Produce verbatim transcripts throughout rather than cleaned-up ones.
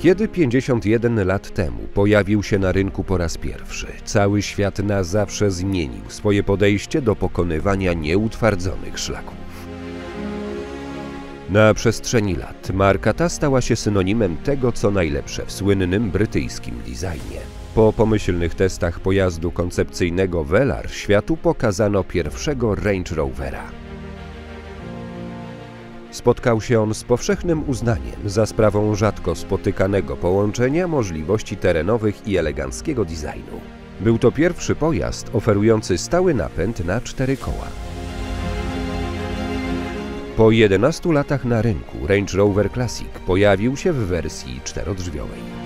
Kiedy pięćdziesiąt jeden lat temu pojawił się na rynku po raz pierwszy, cały świat na zawsze zmienił swoje podejście do pokonywania nieutwardzonych szlaków. Na przestrzeni lat marka ta stała się synonimem tego, co najlepsze w słynnym brytyjskim designie. Po pomyślnych testach pojazdu koncepcyjnego Velar światu pokazano pierwszego Range Rovera. Spotkał się on z powszechnym uznaniem za sprawą rzadko spotykanego połączenia możliwości terenowych i eleganckiego designu. Był to pierwszy pojazd oferujący stały napęd na cztery koła. Po jedenastu latach na rynku Range Rover Classic pojawił się w wersji czterodrzwiowej.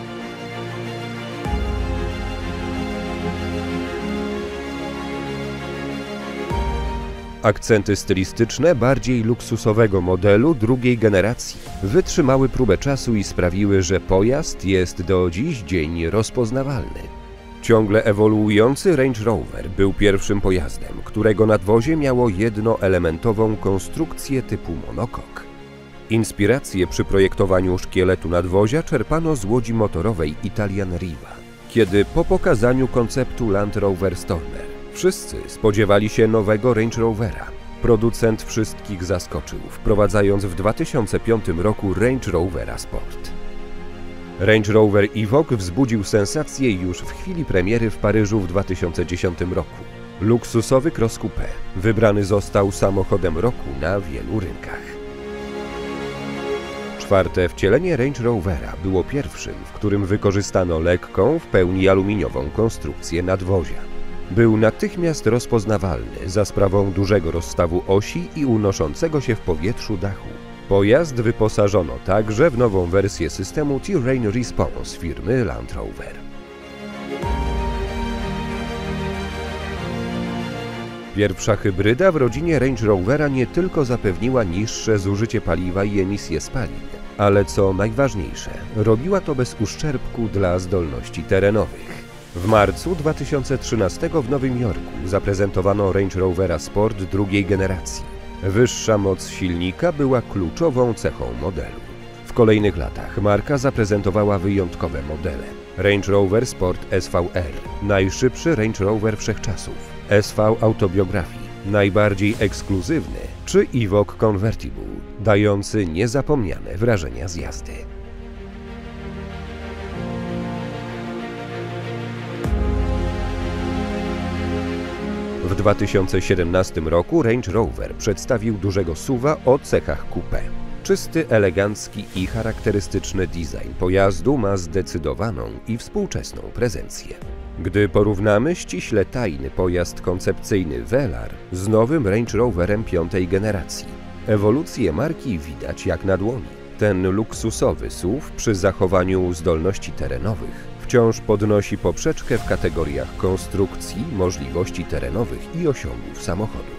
Akcenty stylistyczne bardziej luksusowego modelu drugiej generacji wytrzymały próbę czasu i sprawiły, że pojazd jest do dziś dzień rozpoznawalny. Ciągle ewoluujący Range Rover był pierwszym pojazdem, którego nadwozie miało jednoelementową konstrukcję typu monokok. Inspiracje przy projektowaniu szkieletu nadwozia czerpano z łodzi motorowej Italian Riva, kiedy po pokazaniu konceptu Land Rover Stormer wszyscy spodziewali się nowego Range Rovera. Producent wszystkich zaskoczył, wprowadzając w dwa tysiące piątym roku Range Rovera Sport. Range Rover Evoque wzbudził sensację już w chwili premiery w Paryżu w dwa tysiące dziesiątym roku. Luksusowy cross coupé wybrany został samochodem roku na wielu rynkach. Czwarte wcielenie Range Rovera było pierwszym, w którym wykorzystano lekką, w pełni aluminiową konstrukcję nadwozia. Był natychmiast rozpoznawalny za sprawą dużego rozstawu osi i unoszącego się w powietrzu dachu. Pojazd wyposażono także w nową wersję systemu Terrain Response firmy Land Rover. Pierwsza hybryda w rodzinie Range Rovera nie tylko zapewniła niższe zużycie paliwa i emisję spalin, ale co najważniejsze, robiła to bez uszczerbku dla zdolności terenowych. W marcu dwa tysiące trzynastego w Nowym Jorku zaprezentowano Range Rovera Sport drugiej generacji. Wyższa moc silnika była kluczową cechą modelu. W kolejnych latach marka zaprezentowała wyjątkowe modele. Range Rover Sport S V R, najszybszy Range Rover wszechczasów, S V Autobiography, najbardziej ekskluzywny, czy Evoque Convertible, dający niezapomniane wrażenia z jazdy. W dwa tysiące siedemnastym roku Range Rover przedstawił dużego suva o cechach coupé. Czysty, elegancki i charakterystyczny design pojazdu ma zdecydowaną i współczesną prezencję. Gdy porównamy ściśle tajny pojazd koncepcyjny Velar z nowym Range Roverem piątej generacji, ewolucję marki widać jak na dłoni. Ten luksusowy S U V przy zachowaniu zdolności terenowych wciąż podnosi poprzeczkę w kategoriach konstrukcji, możliwości terenowych i osiągów samochodu.